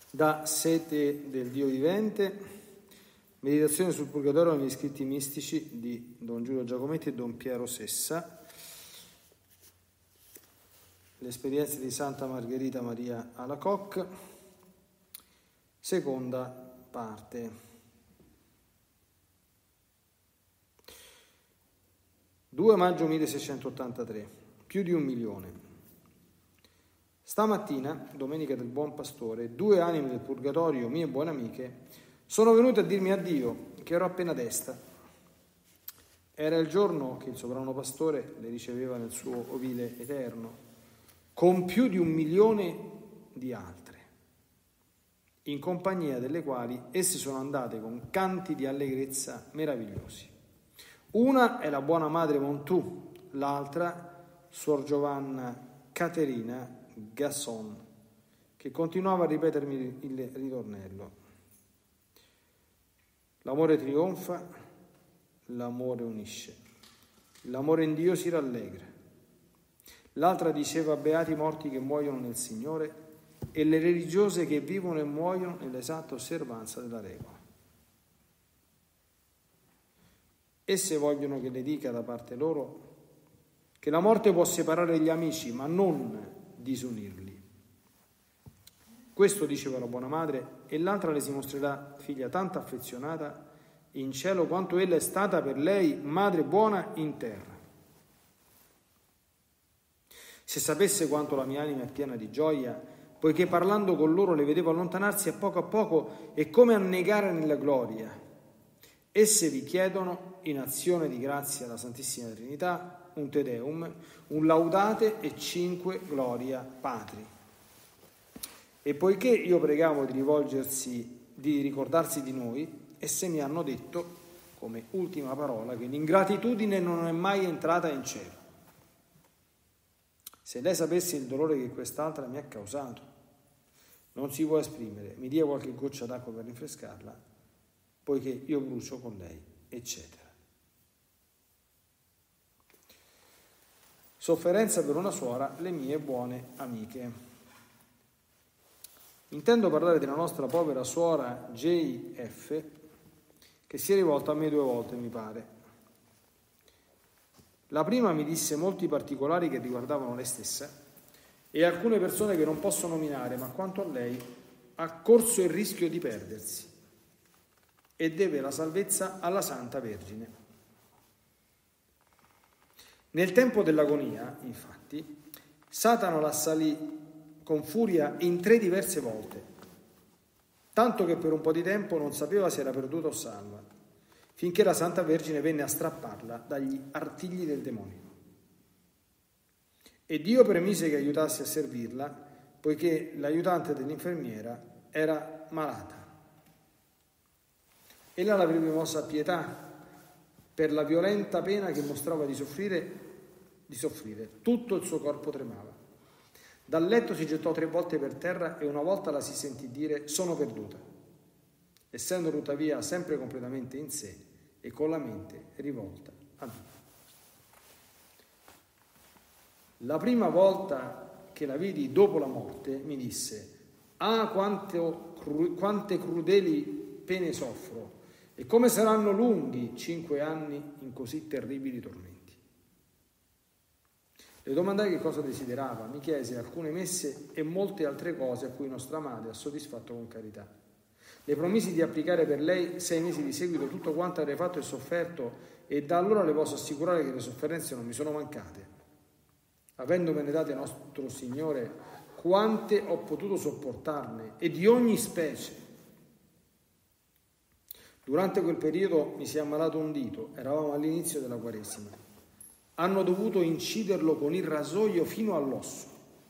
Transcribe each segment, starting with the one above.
Da Sete del Dio vivente, meditazione sul Purgatorio negli scritti mistici di Don Giulio Giacometti e Don Piero Sessa, l'esperienza di Santa Margherita Maria Alacoque, seconda parte. 2 maggio 1683, più di 1 milione. Stamattina, domenica del Buon Pastore, 2 anime del Purgatorio, mie buone amiche, sono venute a dirmi addio, che ero appena desta. Era il giorno che il sovrano pastore le riceveva nel suo ovile eterno, con più di 1 milione di altre, in compagnia delle quali esse sono andate con canti di allegrezza meravigliosi. Una è la buona madre Montù, l'altra Suor Giovanna Caterina Gasson, che continuava a ripetermi il ritornello. L'amore trionfa, l'amore unisce, l'amore in Dio si rallegra. L'altra diceva beati i morti che muoiono nel Signore e le religiose che vivono e muoiono nell'esatta osservanza della regola. Esse vogliono che le dica da parte loro che la morte può separare gli amici, ma non disunirli. Questo diceva la buona madre, e l'altra le si mostrerà figlia tanto affezionata in cielo quanto ella è stata per lei madre buona in terra. Se sapesse quanto la mia anima è piena di gioia, poiché parlando con loro le vedevo allontanarsi a poco e come annegare nella gloria. Esse vi chiedono, in azione di grazia alla Santissima Trinità, un Te Deum, un Laudate e 5 Gloria Patri. E poiché io pregavo di ricordarsi di noi, esse mi hanno detto, come ultima parola, che l'ingratitudine non è mai entrata in cielo. Se lei sapesse il dolore che quest'altra mi ha causato, non si può esprimere, mi dia qualche goccia d'acqua per rinfrescarla, poiché io brucio con lei, eccetera. Sofferenza per una suora, le mie buone amiche. Intendo parlare della nostra povera suora J.F., che si è rivolta a me 2 volte, mi pare. La prima mi disse molti particolari che riguardavano lei stessa e alcune persone che non posso nominare, ma quanto a lei ha corso il rischio di perdersi e deve la salvezza alla Santa Vergine. Nel tempo dell'agonia, infatti, Satana l'assalì con furia in 3 diverse volte, tanto che per un po' di tempo non sapeva se era perduta o salva, finché la Santa Vergine venne a strapparla dagli artigli del demonio. E Dio permise che aiutasse a servirla, poiché l'aiutante dell'infermiera era malata. Ella l'avrebbe mossa a pietà per la violenta pena che mostrava di soffrire, tutto il suo corpo tremava. Dal letto si gettò 3 volte per terra e una volta la si sentì dire sono perduta, essendo tuttavia sempre completamente in sé e con la mente rivolta a Dio. La prima volta che la vidi dopo la morte mi disse quante crudeli pene soffro e come saranno lunghi 5 anni in così terribili tormenti. Le domandai che cosa desiderava, mi chiese alcune messe e molte altre cose a cui nostra madre ha soddisfatto con carità. Le promisi di applicare per lei 6 mesi di seguito tutto quanto avrei fatto e sofferto e da allora le posso assicurare che le sofferenze non mi sono mancate. Avendomene date nostro Signore, quante ho potuto sopportarne e di ogni specie. Durante quel periodo mi si è ammalato un dito, eravamo all'inizio della Quaresima. Hanno dovuto inciderlo con il rasoio fino all'osso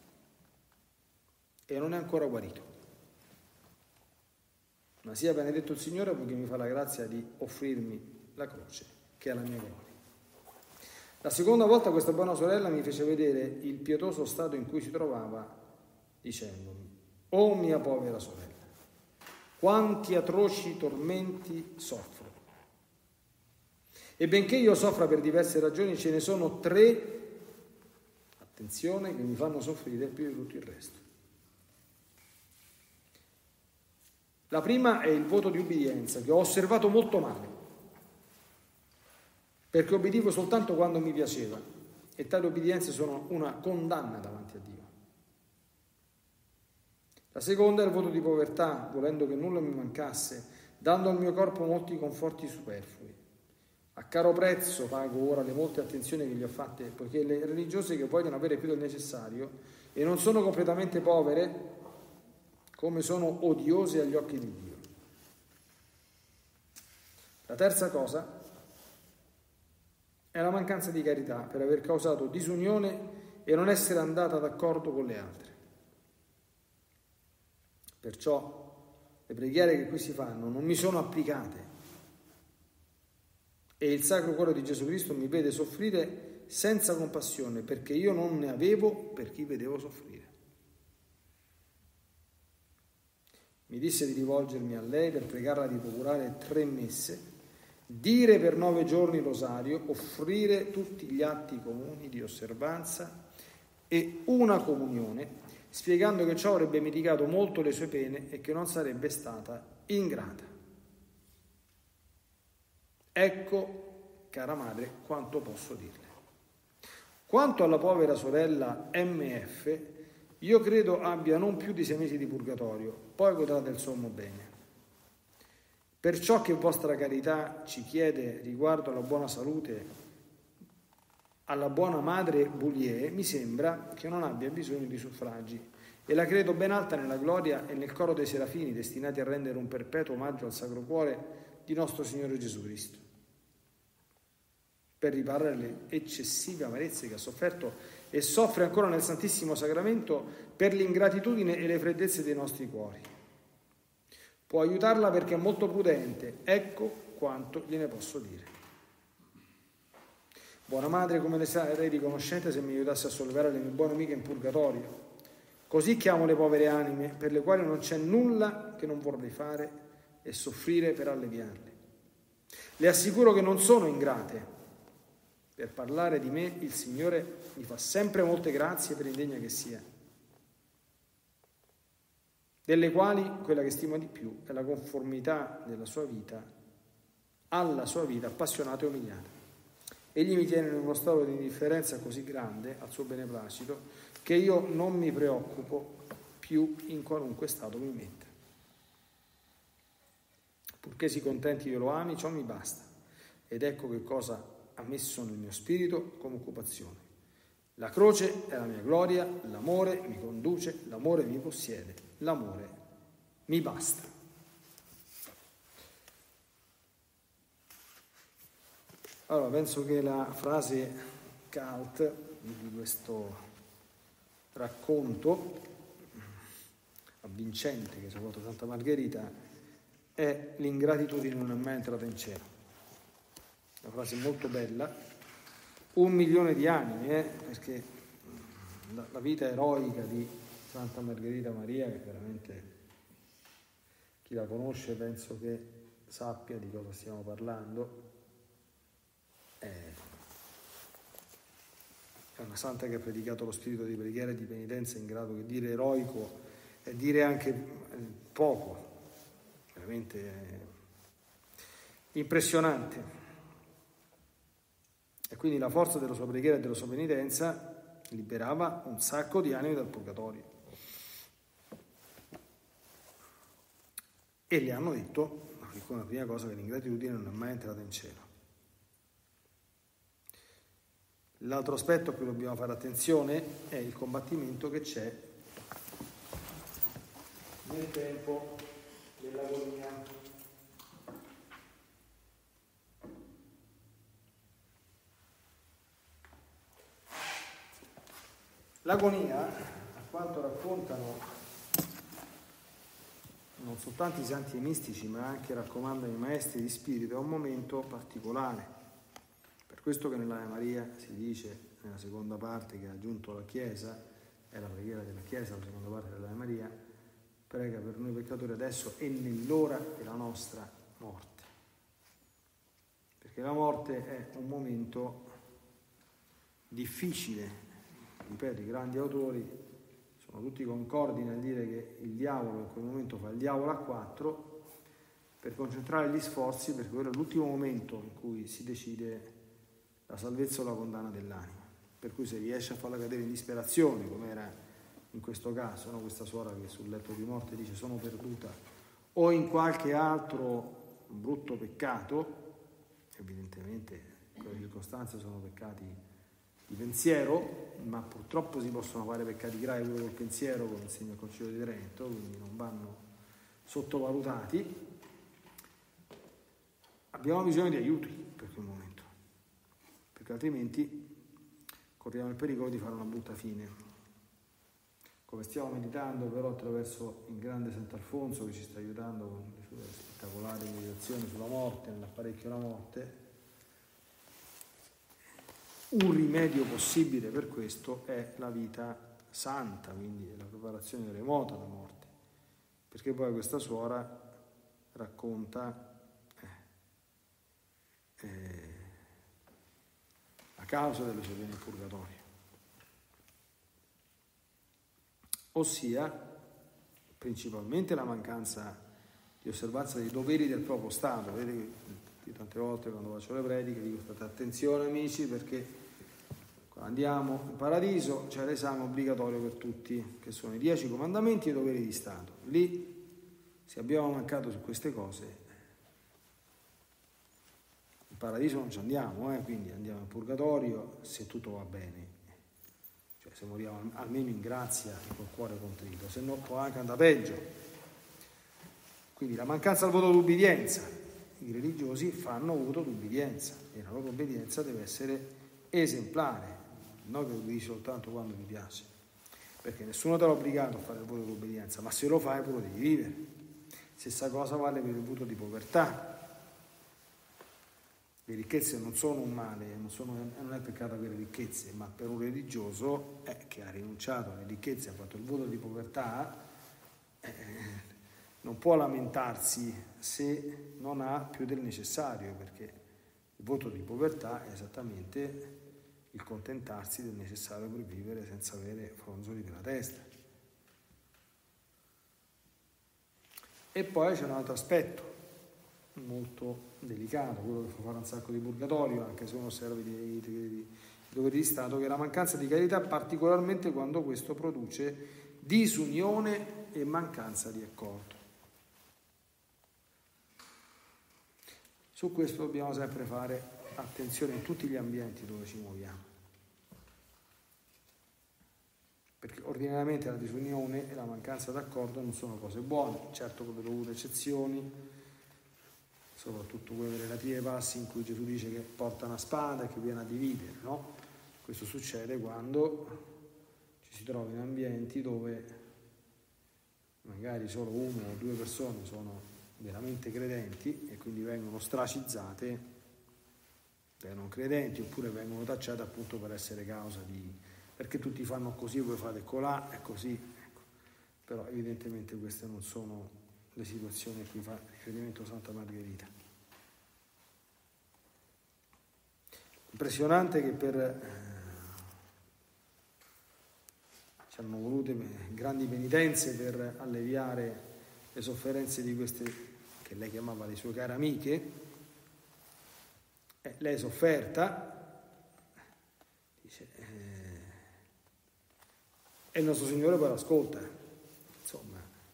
e non è ancora guarito. Ma sia benedetto il Signore poiché mi fa la grazia di offrirmi la croce, che è la mia gloria. La seconda volta questa buona sorella mi fece vedere il pietoso stato in cui si trovava, dicendomi: «O mia povera sorella, quanti atroci tormenti soffro! E benché io soffra per diverse ragioni, ce ne sono 3, attenzione, che mi fanno soffrire più di tutto il resto. La prima è il voto di ubbidienza, che ho osservato molto male, perché obbedivo soltanto quando mi piaceva, e tali obbedienze sono una condanna davanti a Dio. La seconda è il voto di povertà, volendo che nulla mi mancasse, dando al mio corpo molti conforti superflui. A caro prezzo pago ora le molte attenzioni che gli ho fatte, poiché le religiose che vogliono avere più del necessario e non sono completamente povere, come sono odiose agli occhi di Dio. La terza cosa è la mancanza di carità per aver causato disunione e non essere andata d'accordo con le altre. Perciò le preghiere che qui si fanno non mi sono applicate e il Sacro Cuore di Gesù Cristo mi vede soffrire senza compassione, perché io non ne avevo per chi vedevo soffrire. Mi disse di rivolgermi a lei per pregarla di procurare 3 messe, dire per 9 giorni il rosario, offrire tutti gli atti comuni di osservanza e una comunione, spiegando che ciò avrebbe mitigato molto le sue pene e che non sarebbe stata ingrata. Ecco, cara madre, quanto posso dirle. Quanto alla povera sorella MF, io credo abbia non più di 6 mesi di purgatorio, poi godrà del sommo bene. Per ciò che vostra carità ci chiede riguardo alla buona salute, alla buona madre Boulier, mi sembra che non abbia bisogno di suffragi e la credo ben alta nella gloria e nel coro dei serafini destinati a rendere un perpetuo omaggio al Sacro Cuore di nostro Signore Gesù Cristo, per riparare le eccessive amarezze che ha sofferto e soffre ancora nel Santissimo Sacramento per l'ingratitudine e le freddezze dei nostri cuori. Può aiutarla perché è molto prudente, ecco quanto gliene posso dire. Buona madre, come ne sarei riconoscente se mi aiutasse a sollevare le mie buone amiche in purgatorio. Così chiamo le povere anime, per le quali non c'è nulla che non vorrei fare e soffrire per alleviarle. Le assicuro che non sono ingrate. Per parlare di me il Signore mi fa sempre molte grazie per indegna che sia, delle quali quella che stimo di più è la conformità della sua vita alla sua vita appassionata e umiliata. Egli mi tiene in uno stato di indifferenza così grande al suo beneplacito che io non mi preoccupo più in qualunque stato mi metta. Purché si contenti io lo ami, ciò mi basta. Ed ecco che cosa ha messo nel mio spirito come occupazione. La croce è la mia gloria, l'amore mi conduce, l'amore mi possiede, l'amore mi basta. Allora, penso che la frase cult di questo racconto avvincente che ci ha fatto Santa Margherita è: l'ingratitudine non è mai entrata in cielo. Una frase molto bella, 1 milione di anime, perché la vita eroica di Santa Margherita Maria, che veramente chi la conosce penso che sappia di cosa stiamo parlando, è una santa che ha predicato lo spirito di preghiera e di penitenza in grado che dire eroico è dire anche poco, veramente impressionante. E quindi la forza della sua preghiera e della sua penitenza liberava un sacco di anime dal purgatorio. E le hanno detto, come prima cosa, che l'ingratitudine non è mai entrata in cielo. L'altro aspetto a cui dobbiamo fare attenzione è il combattimento che c'è nel tempo dell'agonia. L'agonia, a quanto raccontano non soltanto i santi e i mistici, ma anche raccomandano i maestri di spirito, è un momento particolare. Per questo che nell'Ave Maria si dice, nella seconda parte che ha aggiunto la Chiesa, è la preghiera della Chiesa, la seconda parte dell'Ave Maria, prega per noi peccatori adesso e nell'ora della nostra morte. Perché la morte è un momento difficile. Ripeto, i grandi autori sono sono tutti concordi nel dire che il diavolo in quel momento fa il diavolo a 4 per concentrare gli sforzi, perché quello è l'ultimo momento in cui si decide la salvezza o la condanna dell'anima. Per cui se riesce a farla cadere in disperazione, come era in questo caso, no? Questa suora che sul letto di morte dice sono perduta, o in qualche altro brutto peccato, evidentemente quelle circostanze sono peccati di pensiero, ma purtroppo si possono fare peccati gravi pure col pensiero, come insegna il Concilio di Trento, quindi non vanno sottovalutati. Abbiamo bisogno di aiuti per quel momento, perché altrimenti corriamo il pericolo di fare una brutta fine. Come stiamo meditando però attraverso il grande Sant'Alfonso, che ci sta aiutando con le sue spettacolari meditazioni sulla morte, nell'apparecchio alla morte, un rimedio possibile per questo è la vita santa, quindi la preparazione remota alla morte, perché poi questa suora racconta la causa delle sue pene in purgatorio, ossia principalmente la mancanza di osservanza dei doveri del proprio stato. Vedete che tante volte quando faccio le prediche dico state attenzione amici, perché quando andiamo in paradiso c'è l'esame obbligatorio per tutti, che sono i 10 comandamenti e i doveri di stato. Lì, se abbiamo mancato su queste cose, in paradiso non ci andiamo, quindi andiamo in purgatorio se tutto va bene, cioè se moriamo almeno in grazia e col cuore contrito, se no può anche andare peggio. Quindi la mancanza del voto d'ubbidienza, i religiosi fanno voto d'ubbidienza e la loro obbedienza deve essere esemplare, non che lo dici soltanto quando mi piace, perché nessuno te l'ha obbligato a fare il voto d'obbedienza, ma se lo fai poi lo devi vivere. Stessa cosa vale per il voto di povertà. Le ricchezze non sono un male, non è peccato avere ricchezze, ma per un religioso che ha rinunciato alle ricchezze, ha fatto il voto di povertà, non può lamentarsi se non ha più del necessario, perché il voto di povertà è esattamente il contentarsi del necessario per vivere senza avere fronzoli per la testa. E poi c'è un altro aspetto molto delicato, quello che fa fare un sacco di purgatorio, anche se uno osserva i doveri di Stato, che è la mancanza di carità, particolarmente quando questo produce disunione e mancanza di accordo. Su questo dobbiamo sempre fare attenzione in tutti gli ambienti dove ci muoviamo, perché ordinariamente la disunione e la mancanza d'accordo non sono cose buone, certo con le dovute eccezioni, soprattutto quelle relative ai passi in cui Gesù dice che porta una spada e che viene a dividere, no? Questo succede quando ci si trova in ambienti dove magari solo 1 o 2 persone sono veramente credenti e quindi vengono ostracizzate dai non credenti, oppure vengono tacciate appunto per essere causa di... perché tutti fanno così, voi fate colà, è così, ecco. Però evidentemente queste non sono le situazioni a cui fa riferimento Santa Margherita. Impressionante che ci hanno volute grandi penitenze per alleviare le sofferenze di queste, che lei chiamava le sue care amiche. Lei è sofferta, dice, e il nostro Signore poi l'ascolta. Insomma,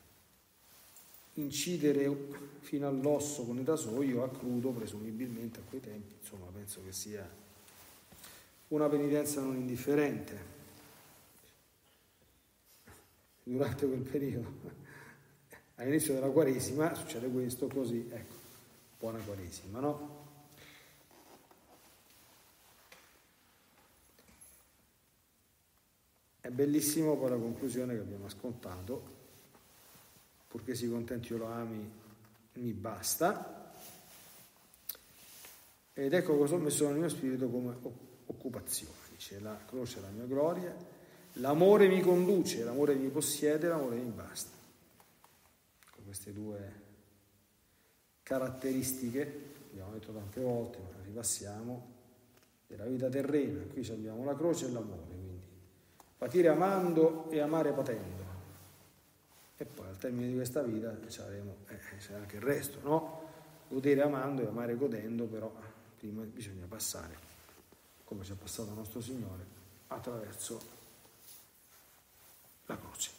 incidere fino all'osso con il rasoio a crudo, presumibilmente a quei tempi, insomma, penso che sia una penitenza non indifferente. Durante quel periodo, all'inizio della Quaresima, succede questo, così, ecco, buona Quaresima, no? È bellissimo poi la conclusione che abbiamo ascoltato: purché si contenti io lo ami, mi basta. Ed ecco cosa ho messo nel mio spirito come occupazione. Dice, la croce è la mia gloria, l'amore mi conduce, l'amore mi possiede, l'amore mi basta. Con queste 2 caratteristiche, abbiamo detto tante volte, ma ripassiamo, della vita terrena. Qui abbiamo la croce e l'amore, quindi patire amando e amare patendo. E poi al termine di questa vita c'è anche il resto, no? Godere amando e amare godendo, però prima bisogna passare, come ci è passato il nostro Signore, attraverso la croce.